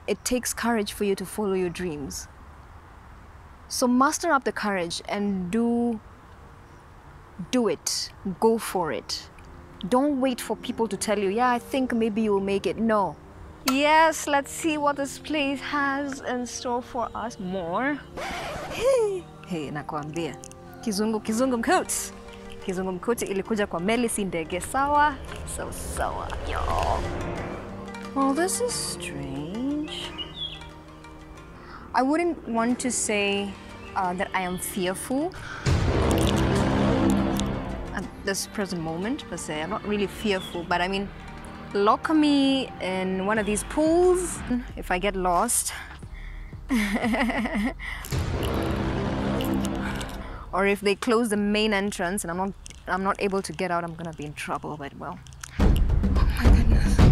it takes courage for you to follow your dreams. So muster up the courage and do it. Go for it. Don't wait for people to tell you, yeah, I think maybe you'll make it. No. Yes, let's see what this place has in store for us more. Hey, nakwambia. Kizungu mkuti. Kizungu mkuti ilikuja kwa meli si ndege sawa. So sawa, yo. Well, this is strange. I wouldn't want to say that I am fearful at this present moment, per se. I'm not really fearful, but I mean, lock me in one of these pools if I get lost. Or if they close the main entrance and I'm not able to get out, I'm gonna be in trouble, but well. Oh my goodness.